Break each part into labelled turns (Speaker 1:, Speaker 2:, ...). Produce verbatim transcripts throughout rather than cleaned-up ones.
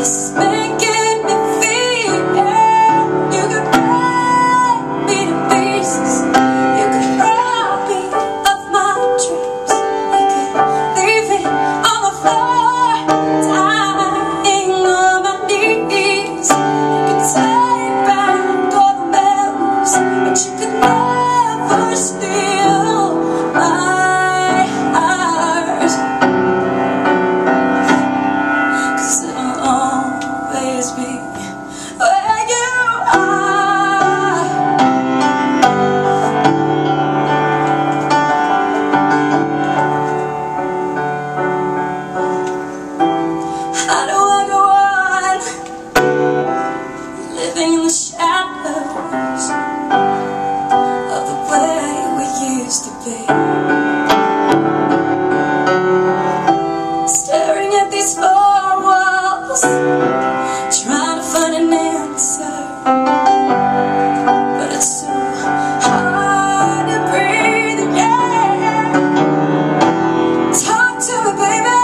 Speaker 1: Staring at these four walls, trying to find an answer, but it's so hard to breathe again. Talk to me, baby,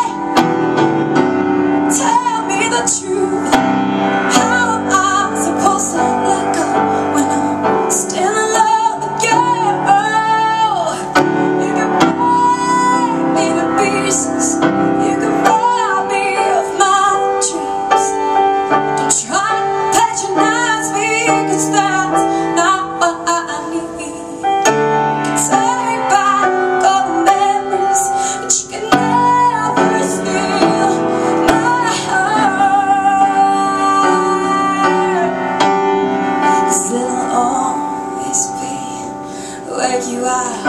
Speaker 1: tell me the truth. How am I supposed to let go when I'm still in love with you? You can break me to pieces, you can rob me of my dreams. Don't try to patronize me, 'cause that's not what I need. You can take back all the memories, but you can never steal my heart. 'Cause it'll always be where you are.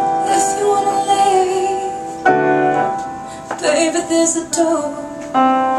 Speaker 1: Baby, there's a door